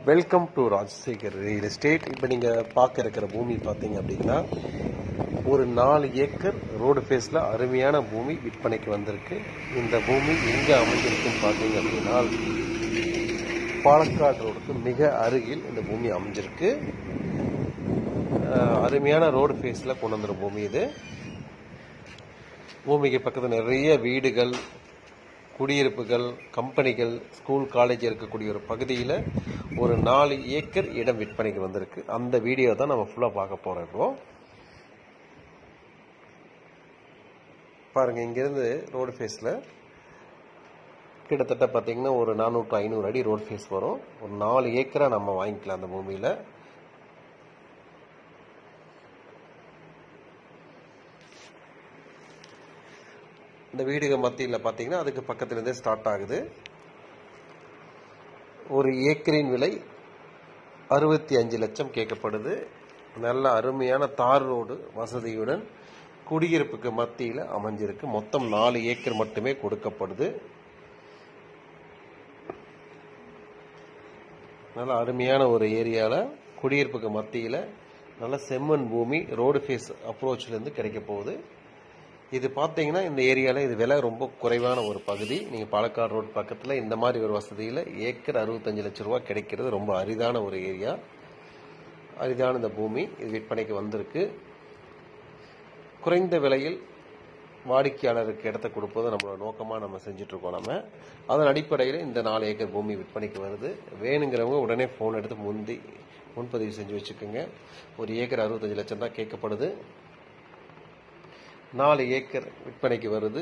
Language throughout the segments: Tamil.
Welcome to Rajasekar real estate. இப்போ நீங்கள் பார்க்க இருக்கிற பூமி பார்த்தீங்க அப்படின்னா ஒரு 4 ஏக்கர் ரோடு ஃபேஸில் அருமையான பூமி விற்பனைக்கு வந்திருக்கு. இந்த பூமி எங்கே அமைஞ்சிருக்குன்னு பார்த்தீங்க அப்படின்னா பாலக்காடு ரோடுக்கு மிக அருகில் இந்த பூமி அமைஞ்சிருக்கு. அருமையான ரோடு ஃபேஸில் கொண்டு வந்துடும் பூமி இது. பூமிக்கு பக்கத்தில் நிறைய வீடுகள், குடியிருப்புகள், கம்பெனிகள், ஸ்கூல், காலேஜ் இருக்கக்கூடிய ஒரு பகுதியில் ஒரு 4 ஏக்கர் இடம் விற்பனைக்கு வந்திருக்கு. அந்த வீடியோ தான் நம்ம ஃபுல்லாக பார்க்க போகிறோம். இப்போ பாருங்கள், இங்கேருந்து ரோடு ஃபேஸில் கிட்டத்தட்ட பார்த்தீங்கன்னா ஒரு 400-500 அடி ரோடு ஃபேஸ் வரும். ஒரு 4 ஏக்கராக நம்ம வாங்கிக்கலாம் அந்த பூமியில். இந்த வீடுகள் மத்தியில் பார்த்தீங்கன்னா அதுக்கு பக்கத்துலேருந்தே ஸ்டார்ட் ஆகுது. ஒரு ஏக்கரின் விலை 65 லட்சம் கேட்கப்படுது. நல்ல அருமையான தார் ரோடு வசதியுடன் குடியிருப்புக்கு மத்தியில் அமைஞ்சிருக்கு. மொத்தம் 4 ஏக்கர் மட்டுமே கொடுக்கப்படுது. நல்ல அருமையான ஒரு ஏரியாவில் குடியிருப்புக்கு மத்தியில் நல்ல செம்மண் பூமி ரோடு ஃபேஸ் அப்ரோச்லேருந்து கிடைக்க போகுது. இது பார்த்தீங்கன்னா இந்த ஏரியாவில் இது விலை ரொம்ப குறைவான ஒரு பகுதி. நீங்கள் பாலக்காடு ரோடு பக்கத்தில் இந்த மாதிரி ஒரு வசதியில் ஏக்கர் 65 லட்சம் ரூபா கிடைக்கிறது ரொம்ப அரிதான ஒரு ஏரியா. அரிதான இந்த பூமி இது விற்பனைக்கு வந்திருக்கு. குறைந்த விலையில் வாடிக்கையாளருக்கு இடத்த கொடுப்பது நம்மளோட நோக்கமாக நம்ம செஞ்சிட்ருக்கோம். நம்ம அதன் அடிப்படையில் இந்த 4 ஏக்கர் பூமி விற்பனைக்கு வருது. வேணுங்கிறவங்க உடனே ஃபோன் எடுத்து முன்பதிவு செஞ்சு வச்சுக்கோங்க. ஒரு ஏக்கர் 65 லட்சம் தான் கேட்கப்படுது. 4 ஏக்கர் விற்பனைக்கு வருது.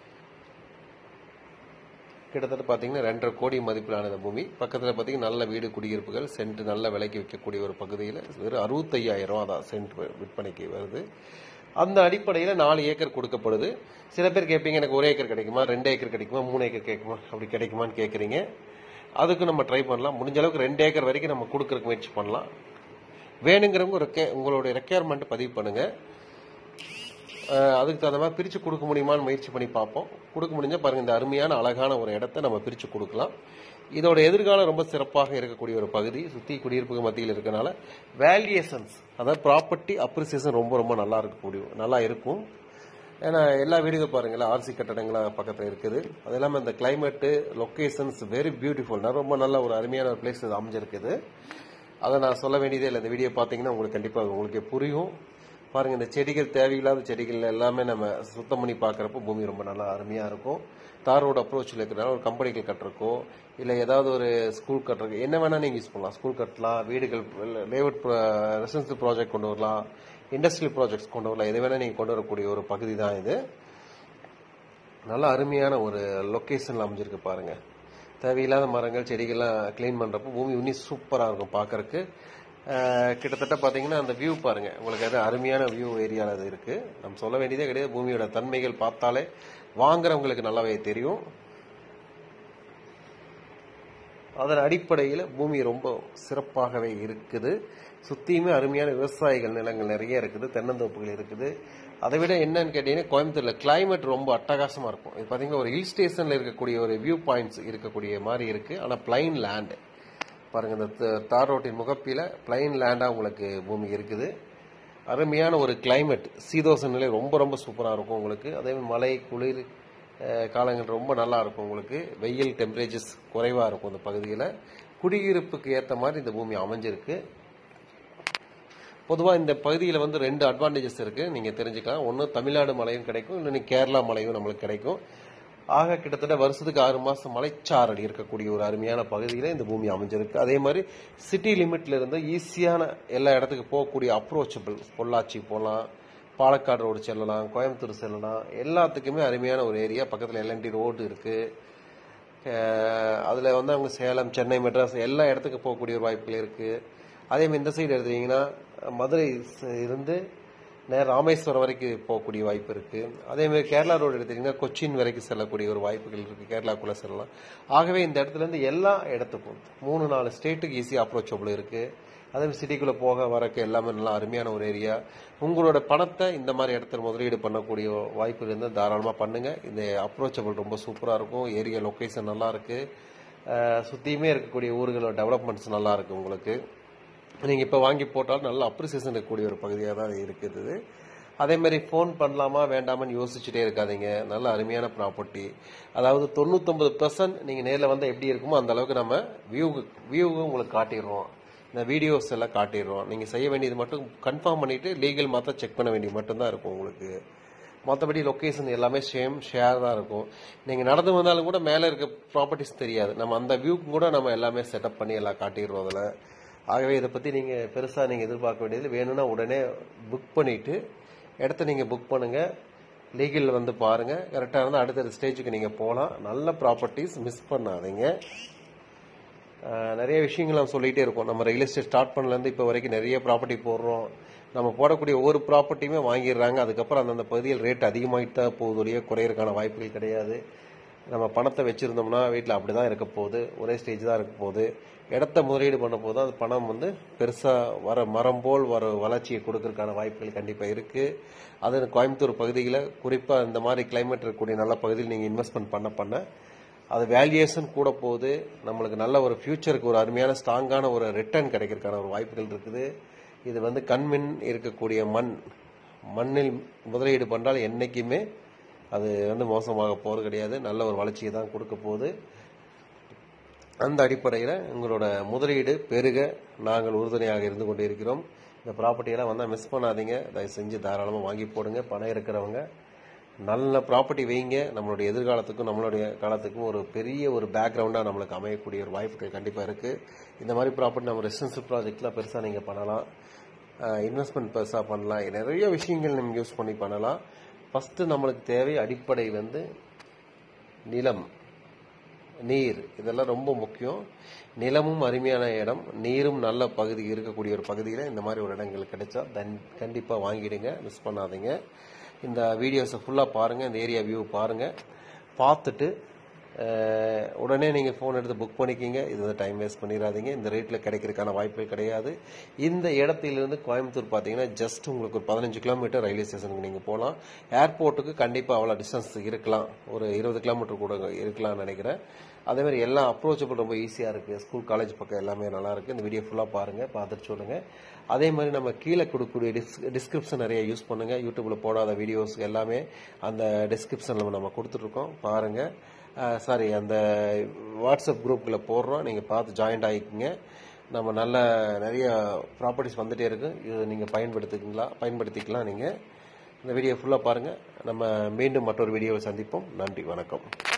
கிட்டத்தட்ட பார்த்தீங்கன்னா 2.5 கோடி மதிப்பிலான இந்த பூமி. பக்கத்தில் பார்த்தீங்கன்னா நல்ல வீடு, குடியிருப்புகள், சென்ட் நல்ல விலைக்கு விற்கக்கூடிய ஒரு பகுதியில் வெறும் 65,000 ரூபா தான் சென்ட் விற்பனைக்கு வருது. அந்த அடிப்படையில் 4 ஏக்கர் கொடுக்கப்படுது. சில பேர் கேட்பீங்க, எனக்கு 1 ஏக்கர் கிடைக்குமா, 2 ஏக்கர் கிடைக்குமா, 3 ஏக்கர் கிடைக்குமா, அப்படி கிடைக்குமான்னு கேட்குறீங்க. அதுக்கு நம்ம ட்ரை பண்ணலாம். முடிஞ்ச அளவுக்கு 2 ஏக்கர் வரைக்கும் நம்ம கொடுக்கறதுக்கு முயற்சி பண்ணலாம். வேணுங்கிறவங்க உங்களுடைய ரெக்யர்மெண்ட் பதிவு பண்ணுங்கள். அதுக்கு தகுந்த மாதிரி பிரித்து கொடுக்க முடியுமான்னு முயற்சி பண்ணி பார்ப்போம். கொடுக்க முடிஞ்சால் பாருங்கள், இந்த அருமையான அழகான ஒரு இடத்த நம்ம பிரித்து கொடுக்கலாம். இதோட எதிர்காலம் ரொம்ப சிறப்பாக இருக்கக்கூடிய ஒரு பகுதி. சுற்றி குடியிருப்புக்கு மத்தியில் இருக்கனால வேல்யூஷன்ஸ், அதாவது ப்ராப்பர்ட்டி அப்ரிசியேஷன் ரொம்ப ரொம்ப நல்லா இருக்கும். ஏன்னா எல்லா வீடுகள் பாருங்களேன், ஆர்சி கட்டடங்களாக பக்கத்தில் இருக்குது. அது இல்லாமல் இந்த கிளைமேட்டு, லொக்கேஷன்ஸ் வெரி பியூட்டிஃபுல். ரொம்ப நல்ல ஒரு அருமையான ஒரு பிளேஸ் அமைஞ்சிருக்குது. அதை நான் சொல்ல வேண்டியதே இல்லை. இந்த வீடியோ பார்த்தீங்கன்னா உங்களுக்கு கண்டிப்பாக உங்களுக்கே புரியும். பாருங்கள், இந்த செடிகள், தேவையில்லாத செடிகள் எல்லாமே நம்ம சுத்தம் பண்ணி பார்க்குறப்போ பூமி ரொம்ப நல்லா அருமையாக இருக்கும். தார் ரோடு அப்ரோச்சில் இருக்கிறனால ஒரு கம்பெனிகள் கட்டுறக்கோ இல்லை ஏதாவது ஒரு ஸ்கூல் கட்டுறக்கோ என்ன வேணால் நீங்கள் யூஸ் பண்ணலாம். ஸ்கூல் கட்டலாம், வீடுகள், லேஅவுட், ரெசிடென்சியல் ப்ராஜெக்ட் கொண்டு வரலாம், இண்டஸ்ட்ரியல் ப்ராஜெக்ட்ஸ் கொண்டு வரலாம். எது வேணால் நீங்கள் கொண்டு வரக்கூடிய ஒரு பகுதி தான் இது. நல்ல அருமையான ஒரு லொக்கேஷனில் அமைஞ்சிருக்கு பாருங்கள். தேவையில்லாத மரங்கள், செடிகள்லாம் க்ளீன் பண்ணுறப்போ பூமி இன்னும் சூப்பராக இருக்கும் பார்க்குறக்கு. கிட்டத்தட்ட பார்த்தீங்கன்னா அந்த வியூ பாருங்கள், உங்களுக்கு அது அருமையான வியூ ஏரியாவில் அது இருக்குது. நம்ம சொல்ல வேண்டியதே கிடையாது. பூமியோட தன்மைகள் பார்த்தாலே வாங்குறவங்களுக்கு நல்லாவே தெரியும். அதன் அடிப்படையில் பூமி ரொம்ப சிறப்பாகவே இருக்குது. சுற்றியுமே அருமையான விவசாயிகள் நிலங்கள் நிறைய இருக்குது, தென்னந்தோப்புகள் இருக்குது. அதை விட என்னன்னு கேட்டீங்கன்னா, கோயம்புத்தூரில் கிளைமேட் ரொம்ப அட்டகாசமாக இருக்கும். இது பார்த்தீங்கன்னா ஒரு ஹில் ஸ்டேஷனில் இருக்கக்கூடிய ஒரு வியூ பாயிண்ட்ஸ் இருக்கக்கூடிய மாதிரி இருக்குது. ஆனால் பிளைன் லேண்டு பாருங்கள், இந்த தார் ரோட்டின் முகப்பில் பிளைன் லேண்டாக உங்களுக்கு பூமி இருக்குது. அருமையான ஒரு கிளைமேட், சீதோஷ நிலை ரொம்ப ரொம்ப சூப்பராக இருக்கும் உங்களுக்கு. அதே மாதிரி மழை, குளிர் காலங்கள் ரொம்ப நல்லா இருக்கும் உங்களுக்கு. வெயில் டெம்பரேச்சர்ஸ் குறைவாக இருக்கும் இந்த பகுதியில். குடியிருப்புக்கு ஏற்ற மாதிரி இந்த பூமி அமைஞ்சிருக்கு. பொதுவாக இந்த பகுதியில் 2 அட்வான்டேஜஸ் இருக்குது, நீங்கள் தெரிஞ்சுக்கலாம். ஒன்று தமிழ்நாடு மழையும் கிடைக்கும், இல்லைன்னு கேரளா மழையும் நம்மளுக்கு கிடைக்கும். ஆக கிட்டத்தட்ட வருஷத்துக்கு 6 மாதம் மலைச்சாரல் இருக்கக்கூடிய ஒரு அருமையான பகுதியில் இந்த பூமி அமைஞ்சிருக்கு. அதே மாதிரி சிட்டி லிமிட்ல இருந்து ஈஸியான எல்லா இடத்துக்கு போகக்கூடிய அப்ரோச்சபிள், பொள்ளாச்சி போகலாம், பாலக்காடு ரோடு செல்லலாம், கோயம்புத்தூர் செல்லலாம், எல்லாத்துக்குமே அருமையான ஒரு ஏரியா. பக்கத்தில் LNT ரோடு இருக்குது. அதில் அவங்க சேலம், சென்னை, மெட்ராஸ் எல்லா இடத்துக்கு போகக்கூடிய ஒரு வாய்ப்புகள் இருக்குது. அதேமாதிரி இந்த சைடு எடுத்தீங்கன்னா மதுரை இருந்து ராமேஸ்வரம் வரைக்கும் போகக்கூடிய வாய்ப்பு இருக்குது. அதேமாதிரி கேரளா ரோடு எடுத்தீங்கன்னா கொச்சின் வரைக்கும் செல்லக்கூடிய ஒரு வாய்ப்புகள் இருக்குது. கேரளாக்குள்ளே செல்லலாம். ஆகவே இந்த இடத்துலேருந்து எல்லா இடத்துக்கும் 3-4 ஸ்டேட்டுக்கு ஈஸியாக அப்ரோச்சபிள் இருக்குது. அதே சிட்டிக்குள்ளே போக வரக்கு எல்லாமே நல்லா அருமையான ஒரு ஏரியா. உங்களோட பணத்தை இந்த மாதிரி இடத்துல முதலீடு பண்ணக்கூடிய வாய்ப்பு இருந்தால் தாராளமாக பண்ணுங்கள். இந்த அப்ரோச்சபிள் ரொம்ப சூப்பராக இருக்கும். ஏரியா லொக்கேஷன் நல்லா இருக்குது. சுற்றியுமே இருக்கக்கூடிய ஊர்களோட டெவலப்மெண்ட்ஸ் நல்லா இருக்குது உங்களுக்கு. நீங்கள் இப்போ வாங்கி போட்டாலும் நல்ல அப்ரிசியேஷன் இருக்கக்கூடிய ஒரு பகுதியாக தான் இருக்குது. அதேமாதிரி ஃபோன் பண்ணலாமா வேண்டாமான்னு யோசிச்சுட்டே இருக்காதீங்க. நல்ல அருமையான ப்ராப்பர்ட்டி. அதாவது 99% நீங்கள் நேரில் வந்து எப்படி இருக்குமோ அந்த அளவுக்கு நம்ம வியூவை உங்களுக்கு காட்டிடுறோம். இந்த வீடியோஸ் எல்லாம் காட்டிடுறோம். நீங்கள் செய்ய வேண்டியது மட்டும் கன்ஃபார்ம் பண்ணிவிட்டு லீகல் மாற்ற செக் பண்ண வேண்டியது மட்டும்தான் இருக்கும் உங்களுக்கு. மற்றபடி லொக்கேஷன் எல்லாமே ஷேர் தான் இருக்கும். நீங்கள் நடந்து வந்தாலும் கூட மேலே இருக்க ப்ராப்பர்ட்டிஸ் தெரியாது. நம்ம அந்த வியூக்கு கூட நம்ம எல்லாமே செட்டப் பண்ணி எல்லாம் காட்டிடுறோம் அதில். ஆகவே இதை பற்றி நீங்கள் பெருசாக நீங்கள் எதிர்பார்க்க வேண்டியது. வேணும்னா உடனே புக் பண்ணிவிட்டு இடத்த நீங்கள் புக் பண்ணுங்கள். லீகல் வந்து பாருங்கள். கரெக்டாக இருந்தால் அடுத்த ஸ்டேஜுக்கு நீங்கள் போகலாம். நல்ல ப்ராப்பர்ட்டிஸ் மிஸ் பண்ணாதீங்க. நிறைய விஷயங்கள் நம்ம சொல்லிகிட்டே இருக்கோம். நம்ம ரியல் எஸ்டேட் ஸ்டார்ட் பண்ணலேருந்து இப்போ வரைக்கும் நிறைய ப்ராப்பர்ட்டி போடுறோம். நம்ம போடக்கூடிய ஒவ்வொரு ப்ராப்பர்ட்டியுமே வாங்கிடுறாங்க. அதுக்கப்புறம் அந்தந்த பகுதியில் ரேட் அதிகமாகிட்டு தான் போகுதுடைய குறையிறதுக்கான வாய்ப்புகள் கிடையாது. நம்ம பணத்தை வச்சுருந்தோம்னா வீட்டில் அப்படி தான் இருக்க போகுது. ஒரே ஸ்டேஜ் தான் இருக்க போகுது. இடத்த முதலீடு பண்ண போது அந்த பணம் வந்து பெருசாக மரம் போல் வளர்ச்சியை கொடுக்கறதுக்கான வாய்ப்புகள் கண்டிப்பாக இருக்குது. அது கோயம்புத்தூர் பகுதியில் குறிப்பாக இந்த மாதிரி கிளைமேட் இருக்கக்கூடிய நல்ல பகுதியில் நீங்கள் இன்வெஸ்ட்மெண்ட் பண்ண அது வேல்யூவேஷன் கூட போகுது. நம்மளுக்கு நல்ல ஒரு ஃபியூச்சருக்கு ஒரு அருமையான ஸ்ட்ராங்கான ஒரு ரிட்டர்ன் கிடைக்கிறதுக்கான ஒரு வாய்ப்புகள் இருக்குது. இது வந்து கண்மின் இருக்கக்கூடிய மண்ணில் முதலீடு பண்ணால் என்றைக்குமே அது வந்து மோசமாக போகிறது கிடையாது. நல்ல ஒரு வளர்ச்சியை தான் கொடுக்க போகுது. அந்த அடிப்படையில் உங்களோட முதலீடு பெருக நாங்கள் உறுதுணையாக இருந்து கொண்டு இருக்கிறோம். இந்த ப்ராப்பர்ட்டியெல்லாம் வந்தால் மிஸ் பண்ணாதீங்க. தயவு செஞ்சு தாராளமாக வாங்கி போடுங்க. பணம் இருக்கிறவங்க நல்ல ப்ராப்பர்ட்டி வைங்க. நம்மளுடைய எதிர்காலத்துக்கும் நம்மளுடைய காலத்துக்கும் ஒரு பெரிய ஒரு பேக்ரவுண்டாக நம்மளுக்கு அமையக்கூடிய ஒரு வாய்ப்புகள் கண்டிப்பாக இருக்குது. இந்த மாதிரி ப்ராப்பர்ட்டி நம்ம ரெசிடென்ஷியல் ப்ராஜெக்ட்லாம் பெருசாக நீங்கள் பண்ணலாம். இன்வெஸ்ட்மெண்ட் பெருசாக பண்ணலாம். நிறைய விஷயங்கள் நம்ம யூஸ் பண்ணி பண்ணலாம். ஃபஸ்ட்டு நம்மளுக்கு தேவை அடிப்படை வந்து நிலம், நீர். இதெல்லாம் ரொம்ப முக்கியம். நிலமும் அருமையான இடம், நீரும் நல்ல பகுதி இருக்கக்கூடிய ஒரு பகுதியில் இந்த மாதிரி ஒரு இடங்கள் கிடைச்சா கண்டிப்பாக வாங்கிடுங்க. மிஸ் பண்ணாதீங்க. இந்த வீடியோஸை ஃபுல்லாக பாருங்கள். இந்த ஏரியா வியூ பாருங்கள். பார்த்துட்டு உடனே நீங்கள் ஃபோன் எடுத்து புக் பண்ணிக்கிங்க. இது வந்து டைம் வேஸ்ட் பண்ணிடாதீங்க. இந்த ரேட்டில் கிடைக்கிறதுக்கான வாய்ப்புகள் கிடையாது. இந்த இடத்திலிருந்து கோயம்புத்தூர் பார்த்தீங்கன்னா ஜஸ்ட் உங்களுக்கு ஒரு 15 கிலோமீட்டர் ரயில்வே ஸ்டேஷனுக்கு நீங்கள் போகலாம். ஏர்போர்ட்டுக்கு கண்டிப்பாக அவ்வளோ டிஸ்டன்ஸ் இருக்கலாம். ஒரு 20 கிலோமீட்டர் கூட இருக்கலாம்னு நினைக்கிறேன். அதேமாதிரி எல்லாம் அப்ரோச்சபிள் ரொம்ப ஈஸியாக இருக்குது. ஸ்கூல் காலேஜ் பக்கம் எல்லாமே நல்லாயிருக்கு. இந்த வீடியோ ஃபுல்லாக பாருங்கள். பார்த்துட்டு சொல்லுங்கள். அதே மாதிரி நம்ம கீழே கொடுக்கக்கூடிய டிஸ்கிரிப்ஷன் நிறைய யூஸ் பண்ணுங்கள். யூடியூப்பில் போடாத வீடியோஸ் எல்லாமே அந்த டிஸ்கிரிப்ஷனில் நம்ம கொடுத்துட்ருக்கோம். பாருங்கள். அந்த வாட்ஸ்அப் குரூப்புக்குள்ளே போடுறோம். நீங்கள் பார்த்து ஜாயின்ட் ஆகிக்குங்க. நம்ம நிறைய ப்ராப்பர்ட்டிஸ் வந்துகிட்டே இருக்கு. இது நீங்கள் பயன்படுத்திக்கலாம். நீங்கள் இந்த வீடியோ ஃபுல்லாக பாருங்கள். நம்ம மீண்டும் மற்றொரு வீடியோவில் சந்திப்போம். நன்றி, வணக்கம்.